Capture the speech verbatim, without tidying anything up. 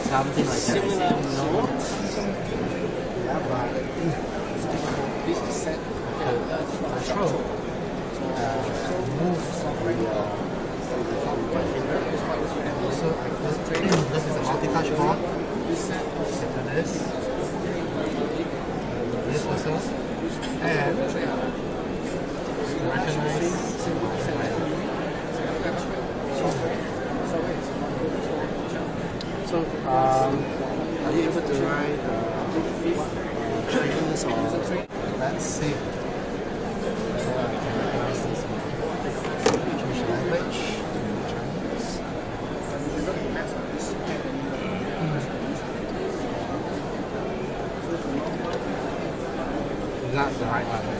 something like that. Similar, No. yeah, but this is set Control. Uh, move the uh, my finger. Also, this is a multi-touch board. After this, this also, and recognize. So, um, are you able to write uh, triggers or let's see? So I can recognize this one. Choose language, Chinese. Not the right one.